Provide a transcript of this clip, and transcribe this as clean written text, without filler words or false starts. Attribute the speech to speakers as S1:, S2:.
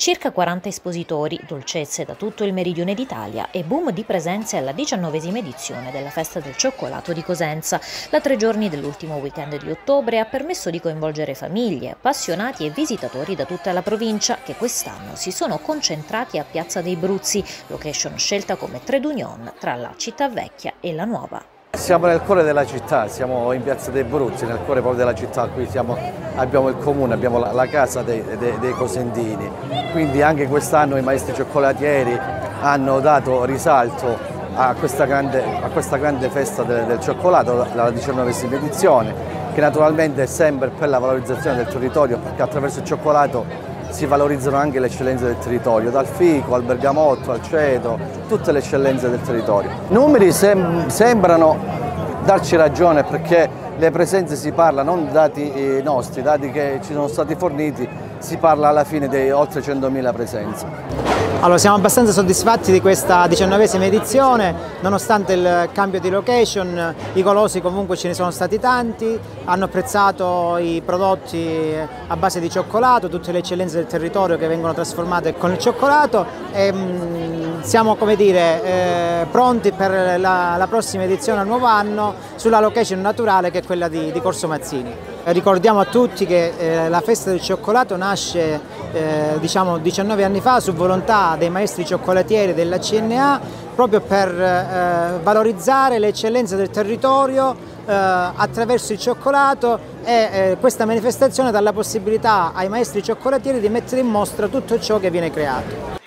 S1: Circa 40 espositori, dolcezze da tutto il meridione d'Italia e boom di presenze alla 19ª edizione della Festa del Cioccolato di Cosenza. Da 3 giorni dell'ultimo weekend di ottobre ha permesso di coinvolgere famiglie, appassionati e visitatori da tutta la provincia che quest'anno si sono concentrati a Piazza dei Bruzzi, location scelta come trade union tra la città vecchia e la nuova.
S2: Siamo nel cuore della città, siamo in Piazza dei Bruzzi, nel cuore proprio della città. Qui abbiamo il comune, abbiamo la casa dei cosentini, quindi anche quest'anno i maestri cioccolatieri hanno dato risalto a questa grande festa del cioccolato, la 19ª edizione, che naturalmente è sempre per la valorizzazione del territorio, perché attraverso il cioccolato si valorizzano anche le eccellenze del territorio, dal fico al bergamotto al cedro, tutte le eccellenze del territorio. I numeri sembrano darci ragione, perché le presenze si parla, non dati nostri, dati che ci sono stati forniti, si parla alla fine di oltre 100.000 presenze.
S3: Allora, siamo abbastanza soddisfatti di questa 19ª edizione, nonostante il cambio di location. I golosi comunque ce ne sono stati tanti, hanno apprezzato i prodotti a base di cioccolato, tutte le eccellenze del territorio che vengono trasformate con il cioccolato e siamo, come dire, pronti per la prossima edizione al nuovo anno sulla location naturale che è quella di Corso Mazzini. Ricordiamo a tutti che la festa del cioccolato nasce diciamo 19 anni fa su volontà dei maestri cioccolatieri della CNA, proprio per valorizzare le eccellenze del territorio attraverso il cioccolato, e questa manifestazione dà la possibilità ai maestri cioccolatieri di mettere in mostra tutto ciò che viene creato.